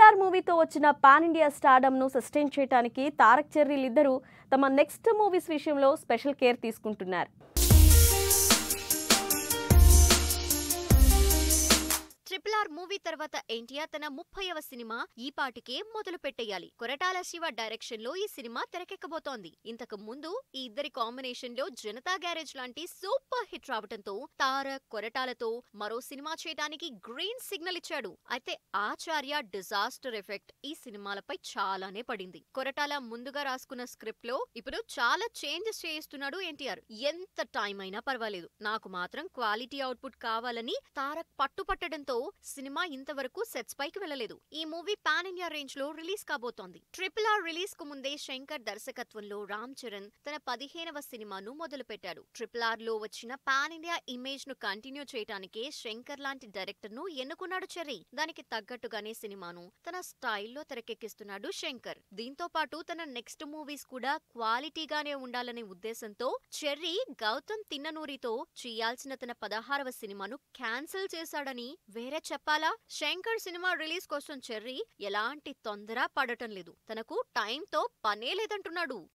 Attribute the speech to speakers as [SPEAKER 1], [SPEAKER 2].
[SPEAKER 1] మూవీతో వచ్చిన pan India stardom ను సస్టైన్ చేయడానికి తారక్ చెర్రీలిద్దరూ తమ నెక్స్ట్ మూవీస్ విషయంలో స్పెషల్ కేర్ తీసుకుంటున్నారు.
[SPEAKER 2] ట్రిపుల్ మూవీ తర్వాత ఎన్టీఆర్ తన 30వ సినిమా ఈ పాటికే మొదలు పెట్టేయాలి. కొరటాల శివ డైరెక్షన్ లో ఈ సినిమా తెరకెక్కబోతోంది. ఇంతకు ముందు ఈ ఇద్దరి కాంబినేషన్ లో జనతా గ్యారేజ్ లాంటి సూపర్ హిట్ రావడంతో తారక్ కొరటాలతో మరో సినిమా చేయడానికి గ్రీన్ సిగ్నల్ ఇచ్చాడు. అయితే ఆచార్య డిజాస్టర్ ఎఫెక్ట్ ఈ సినిమాలపై చాలానే పడింది. కొరటాల ముందుగా రాసుకున్న స్క్రిప్ట్ లో ఇప్పుడు చాలా చేంజెస్ చేయిస్తున్నాడు ఎన్టీఆర్. ఎంత టైం అయినా పర్వాలేదు, నాకు మాత్రం క్వాలిటీ అవుట్పుట్ కావాలని తారక్ పట్టుపట్టడంతో సినిమా ఇంతవరకు సెట్స్ పైకి వెళ్లలేదు. ఈ మూవీ పాన్ ఇండియా రేంజ్ లో రిలీజ్ కాబోతోంది. ట్రిపుల్ రిలీజ్ కు ముందే శంకర్ దర్శకత్వంలో రామ్ చరణ్ తన 15వ సినిమాను మొదలు పెట్టాడు. ట్రిపుల్ లో వచ్చిన పాన్ ఇండియా ఇమేజ్ ను కంటిన్యూ చేయడానికే శంకర్ లాంటి డైరెక్టర్ ను ఎన్నుకున్నాడు చెర్రీ. దానికి తగ్గట్టుగానే సినిమాను తన స్టైల్లో తెరకెక్కిస్తున్నాడు శంకర్. దీంతో పాటు తన నెక్స్ట్ మూవీస్ కూడా క్వాలిటీగానే ఉండాలనే ఉద్దేశంతో చెర్రీ గౌతమ్ తిన్ననూరితో చేయాల్సిన తన 16వ సినిమాను క్యాన్సిల్ చేశాడని వేరే చెప్పాలా? శంకర్ సినిమా రిలీజ్ కోసం చెర్రీ ఎలాంటి తొందర పడటం లేదు. తనకు టైంతో పనే లేదంటున్నాడు.